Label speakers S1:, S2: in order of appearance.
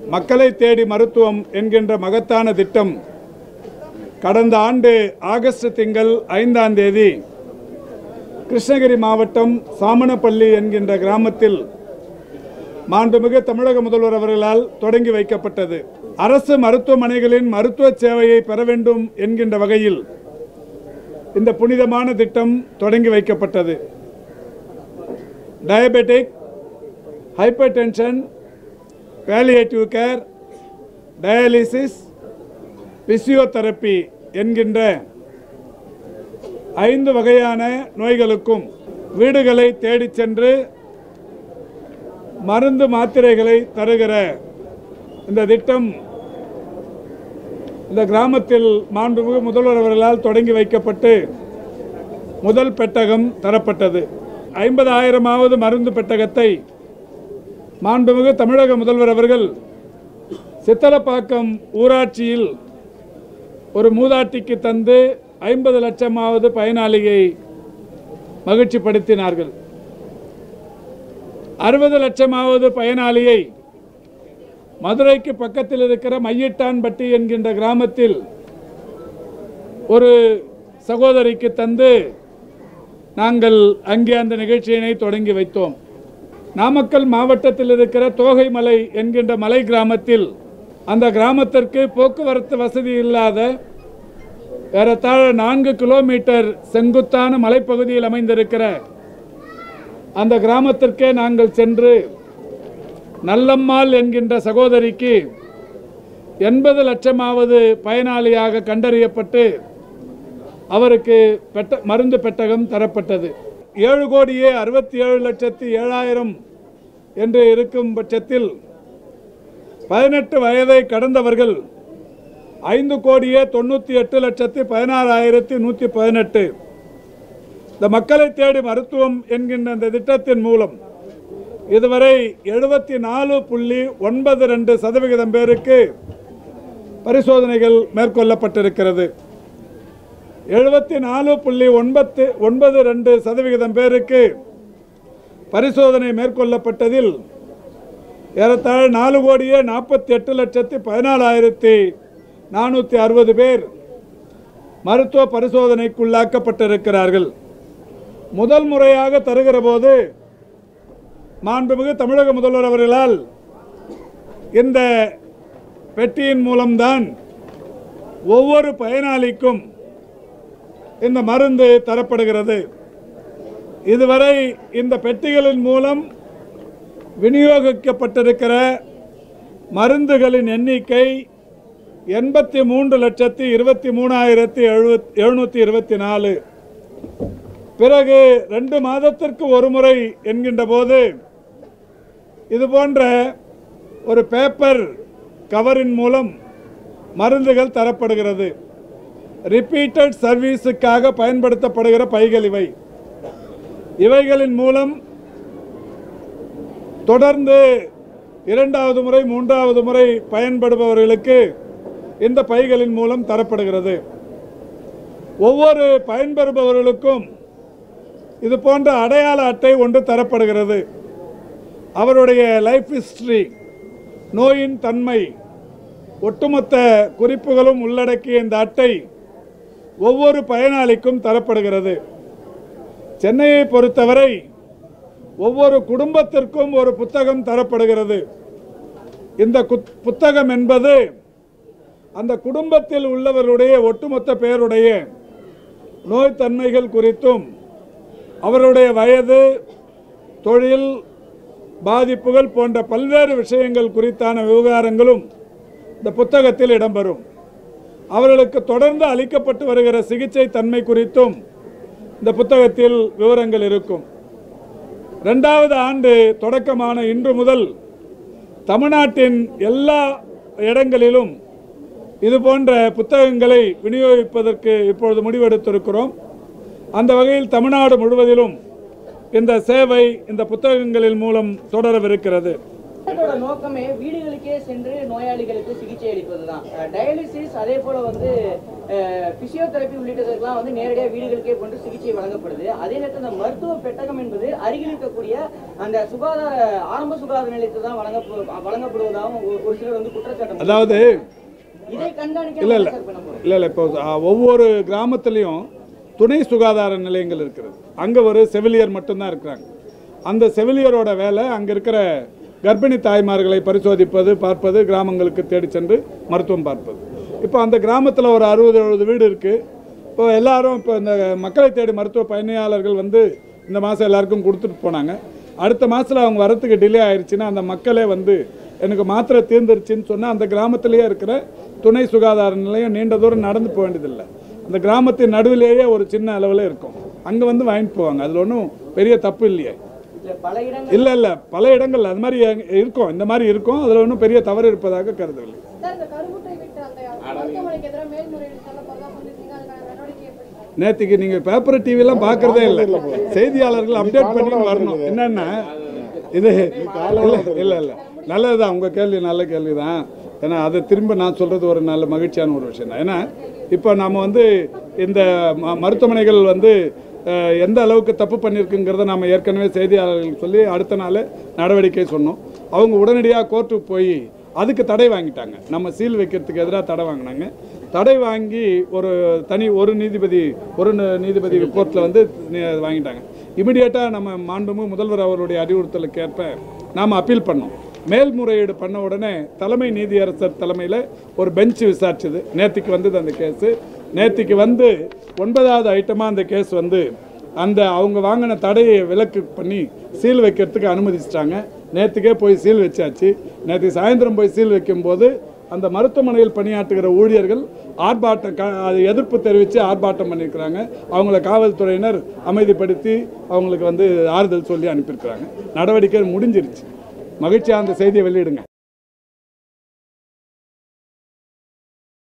S1: மக்களை தேடி மருத்துவம் என்கின்ற மகத்தான திட்டம் கடந்த ஆண்டு ஆகஸ்ட் திங்கள் 5ஆம் தேதி கிருஷ்ணகிரி மாவட்டம் சாமனப்பள்ளி என்கின்ற கிராமத்தில் மாண்புமிகு தமிழக முதல்வர் அவர்களால் தொடங்கி வைக்கப்பட்டது. அரசு மருத்துவமனைகளின் மருத்துவ சேவையை பெற வேண்டும் என்கின்ற வகையில் இந்த புனிதமான திட்டம் தொடங்கி வைக்கப்பட்டது. Diabetic, hypertension, palliative care, dialysis, physiotherapy என்கின்ற 5 வகையான நோய்களுக்கும் வீடுகளை தேடிச் சென்று மருந்து மாத்திரைகளை தருகிற இந்த திட்டம் இந்த கிராமத்தில் மாண்புமிகு முதல்வர் அவர்களால் தொடங்கி வைக்கப்பட்டு முதல் பெட்டகம் தரப்பட்டது. 50,000வது மருந்து பெட்டகத்தை மாண்புமிகு தமிழக முதல்வர் அவர்கள் சித்தலப்பாக்கம் ஊராட்சியில் ஒரு மூதாட்டிக்கு தந்து 50 லட்சமாவது பயனாளியை மகிழ்ச்சிப்படுத்தினார்கள். 60 லட்சமாவது பயனாளியை மதுரைக்கு பக்கத்தில் இருக்கிற மையிட்டான்பட்டி என்கின்ற கிராமத்தில் ஒரு சகோதரிக்கு தந்து நாங்கள் அங்கே அந்த நிகழ்ச்சியினை தொடங்கி வைத்தோம். நாமக்கல் மாவட்டத்தில் இருக்கிற தோகைமலை என்கின்ற மலை கிராமத்தில் அந்த கிராமத்திற்கு போக்குவரத்து வசதி இல்லாத ஏறத்தாழ 4 கிலோமீட்டர் செங்குத்தான மலைப்பகுதியில் அமைந்திருக்கிற அந்த கிராமத்திற்கே நாங்கள் சென்று நல்லம்மாள் என்கின்ற சகோதரிக்கு 80 லட்சமாவது பயனாளியாக கண்டறியப்பட்டு அவருக்கு மருந்து பெட்டகம் தரப்பட்டது. 7,67,07,000 என்று இருக்கும் பட்சத்தில் 18 வயதை கடந்தவர்கள் 5,98,16,118. இந்த மக்களை தேடி மருத்துவம் என்கின்ற இந்த திட்டத்தின் மூலம் இதுவரை 74.92% பேருக்கு பரிசோதனைகள் மேற்கொள்ளப்பட்டிருக்கிறது. 74.92% பேருக்கு பரிசோதனை மேற்கொள்ளப்பட்டதில் ஏறத்தாழ 4,48,14,460 பேர் மருத்துவ பரிசோதனைக்குள்ளாக்கப்பட்டிருக்கிறார்கள். முதல் முறையாக தருகிற போது மாண்புமிகு தமிழக முதல்வர் அவர்களால் இந்த பெட்டியின் மூலம்தான் ஒவ்வொரு பயனாளிக்கும் இந்த மருந்து தரப்படுகிறது. இதுவரை இந்த பெட்டிகளின் மூலம் விநியோகிக்கப்பட்டிருக்கிற மருந்துகளின் எண்ணிக்கை 83,23,724. பிறகு 2 மாதத்திற்கு ஒரு முறை என்கின்ற போது இது போன்ற ஒரு பேப்பர் கவரின் மூலம் மருந்துகள் தரப்படுகிறது. ரிப்பீட்டட் சர்வீஸுக்காக பயன்படுத்தப்படுகிற பைகள் இவைகளின் மூலம் தொடர்ந்து 2வது முறை 3வது முறை பயன்படுபவர்களுக்கு இந்த பைகளின் மூலம் தரப்படுகிறது. ஒவ்வொரு பயன்பெறுபவர்களுக்கும் இது போன்ற அடையாள அட்டை ஒன்று தரப்படுகிறது. அவருடைய லைஃப் ஹிஸ்டரி, நோயின் தன்மை, ஒட்டுமொத்த குறிப்புகளும் உள்ளடக்கிய இந்த அட்டை ஒவ்வொரு பயனாளிக்கும் தரப்படுகிறது. சென்னையை பொறுத்தவரை ஒவ்வொரு குடும்பத்திற்கும் ஒரு புத்தகம் தரப்படுகிறது. இந்த புத்தகம் என்பது அந்த குடும்பத்தில் உள்ளவர்களுடைய ஒட்டுமொத்த பேருடைய நோய் தன்மைகள் குறித்தும் அவருடைய வயது, தொழில், பாதிப்புகள் போன்ற பல்வேறு விஷயங்கள் குறித்தான விவகாரங்களும் இந்த புத்தகத்தில் இடம்பெறும். அவர்களுக்கு தொடர்ந்து அளிக்கப்பட்டு வருகிற சிகிச்சை தன்மை குறித்தும் இந்த புத்தகத்தில் விவரங்கள் இருக்கும். 2வது ஆண்டு தொடக்கமான இன்று முதல் தமிழ்நாட்டின் எல்லா இடங்களிலும் இது போன்ற புத்தகங்களை விநியோகிப்பதற்கு இப்பொழுது முடிவெடுத்திருக்கிறோம். அந்த வகையில் தமிழ்நாடு முழுவதிலும் இந்த சேவை இந்த புத்தகங்களின் மூலம் தொடரவிருக்கிறது.
S2: நோக்கமே வீடுகளுக்கே சென்று நோயாளிகளுக்கு சிகிச்சை அளிப்பதுதான். டயாலிசிஸ் அதே போல வந்து பிசியோதெரபி உள்ளிட்டதற்கெல்லாம் வந்து நேரடியாக வீடுகளுக்கே கொண்டு சிகிச்சை வழங்கப்படுது. அதே நேரத்தில் இந்த மருத்துவ பெட்டகம் என்பது அருகில் இருக்கக்கூடிய அந்த ஆரம்ப சுகாதார நிலையத்தில் தான் வழங்கப்படுவதாகவும் ஒரு சிலர் வந்து குற்றச்சாட்டு.
S1: அதாவது
S2: இதை கண்காணிக்க
S1: இல்லை இப்போ ஒவ்வொரு கிராமத்துலேயும் துணை சுகாதார நிலையங்கள் இருக்கிறது. அங்கே ஒரு செவிலியர் மட்டும்தான் இருக்கிறாங்க. அந்த செவிலியரோட வேலை அங்கே இருக்கிற கர்ப்பிணி தாய்மார்களை பரிசோதிப்பது, பார்ப்பது, கிராமங்களுக்கு தேடி சென்று மருத்துவம் பார்ப்பது. இப்போ அந்த கிராமத்தில் ஒரு 60-70 வீடு இருக்குது. இப்போ எல்லாரும் இப்போ இந்த மக்களை தேடி மருத்துவ பயணியாளர்கள் வந்து இந்த மாதம் எல்லாருக்கும் கொடுத்துட்டு போனாங்க. அடுத்த மாதத்தில் அவங்க வரத்துக்கு டிலே ஆயிடுச்சுன்னா அந்த மக்களே வந்து எனக்கு மாத்திரை தீர்ந்துருச்சுன்னு சொன்னால் அந்த கிராமத்திலேயே இருக்கிற துணை சுகாதார நிலையம் நீண்ட தூரம் நடந்து போக வேண்டியதில்லை. அந்த கிராமத்தின் நடுவிலேயே ஒரு சின்ன அளவில் இருக்கும். அங்கே வந்து வாங்கிட்டு போவாங்க. அதில் ஒன்றும் பெரிய தப்பு இல்லையே. இல்லை பல இடங்கள் அது மாதிரி இருக்கும். இந்த மாதிரி இருக்கும். அதில் ஒன்றும் பெரிய தவறு இருப்பதாக கருதவில்லை. நேற்றுக்கு நீங்கள் பேப்பர் டிவிலாம் பார்க்குறதே இல்லை. செய்தியாளர்கள் அப்டேட் பண்ணி வரணும். என்னென்னா இது இல்லை நல்லதுதான். உங்கள் கேள்வி நல்ல கேள்வி தான். ஏன்னா அதை திரும்ப நான் சொல்கிறது ஒரு நல்ல மகிழ்ச்சியான ஒரு விஷயம் தான். ஏன்னா இப்போ நம்ம வந்து இந்த மருத்துவமனைகள் வந்து எந்த அளவுக்கு தப்பு பண்ணியிருக்குங்கிறத நம்ம ஏற்கனவே செய்தியாளர்கள் சொல்லி அடுத்த நாள் நடவடிக்கை சொன்னோம். அவங்க உடனடியாக கோர்ட்டுக்கு போய் அதுக்கு தடை வாங்கிட்டாங்க. நம்ம சீல் வைக்கிறதுக்கு எதிராக தடை வாங்கினாங்க. தடை வாங்கி ஒரு நீதிபதி கோர்ட்டில் வந்து வாங்கிட்டாங்க. இமிடியேட்டாக நம்ம மாண்புமிகு முதல்வர் அவருடைய அறிவுறுத்தலுக்கு ஏற்ப நாம் அப்பீல் பண்ணோம். மேல்முறையீடு பண்ண உடனே தலைமை நீதியரசர் தலைமையில் ஒரு பெஞ்சு விசாரிச்சது. நேற்றுக்கு வந்தது அந்த கேஸு. நேற்றுக்கு வந்து 9வது ஐட்டமாக அந்த கேஸ் வந்து அவங்க வாங்கின தடையை விலக்கு பண்ணி சீல் வைக்கிறதுக்கு அனுமதிச்சிட்டாங்க. நேற்றுக்கே போய் சீல் வச்சாச்சு. நேற்று சாயந்தரம் போய் சீல் வைக்கும்போது அந்த மருத்துவமனையில் பணியாற்றுகிற ஊழியர்கள் அது எதிர்ப்பு தெரிவித்து ஆர்ப்பாட்டம் பண்ணியிருக்கிறாங்க. அவங்கள காவல்துறையினர் அமைதிப்படுத்தி அவங்களுக்கு வந்து ஆறுதல் சொல்லி அனுப்பியிருக்கிறாங்க. நடவடிக்கை முடிஞ்சிருச்சு. மகிழ்ச்சியாக அந்த செய்தியை வெளியிடுங்க.